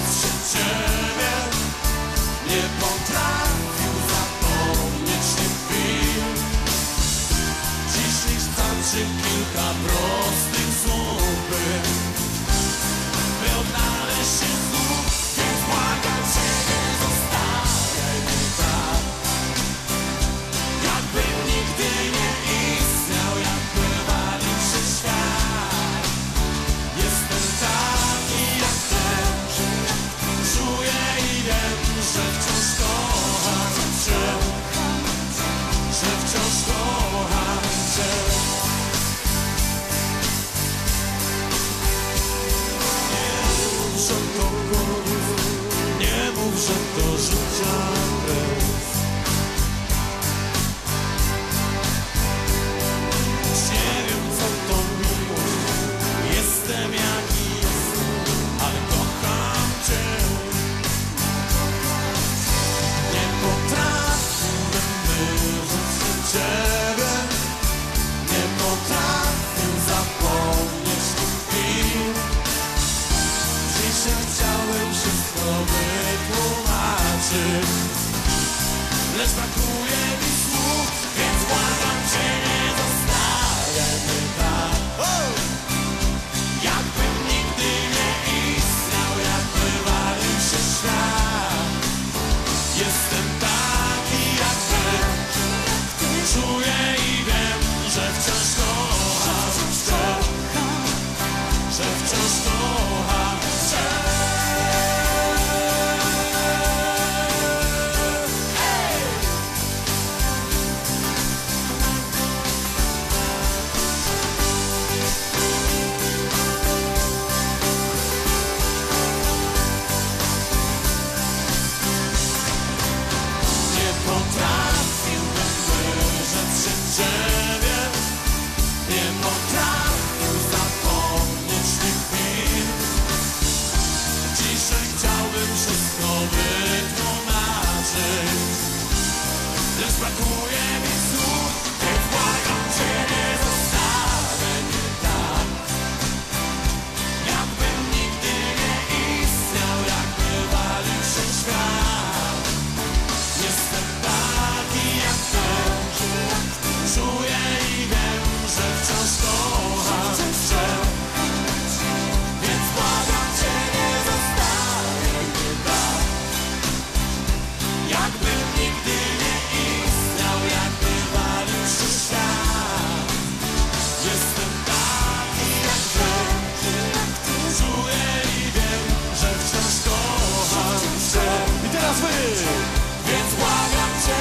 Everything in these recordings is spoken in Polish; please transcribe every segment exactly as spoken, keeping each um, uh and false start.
się ciebie. Nie potrafił zapomnieć tych chwil. Dziś wystarczy kilka prostych słów, by, by odnaleźć się znów. Więc błagam cię, nie zostawiaj mnie tak, jakbym nigdy nie istniał, jakby walił się świat. Jestem taki jak ty, czuję i wiem, że wciąż kocham cię, że wciąż kocham cię. Nie mów, że to życia bez. Nie wiem, co to miłość. Jestem jaki jestem, ale kocham cię. Nie potrafiłbym wyrzec się ciebie. Nie potrafię zapomnieć tych chwil. Dzisiaj chciałem wszystko wytłumaczyć, lecz brakuje mi słów, więc błagam cię, nie zostawiaj mnie tak, jakbym nigdy nie istniał, jakby walił się świat. Jestem taki jak ty, czuję i wiem, że wciąż kocham cię, że wciąż kocham cię. Nie potrafiłbym wyrzec się ciebie. Nie potrafię zapomnieć tych chwil. Dzisiaj chciałbym wszystko wytłumaczyć, lecz brakuje mi słów, więc błagam cię, nie zostawiaj mnie tak, jakbym nigdy nie istniał, jakby walił się świat. Jestem taki jak ty, czuję i wiem, że wciąż kocham cię. Więc błagam cię, nie zostawiaj mnie tak, jakbym nigdy nie istniał, jakby walił się świat. Jestem taki jak ty, czuję i wiem, że wciąż kocham cię. I teraz wy! Więc błagam cię.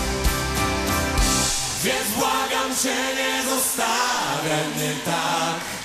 Więc błagam cię, nie zostawiaj mnie tak,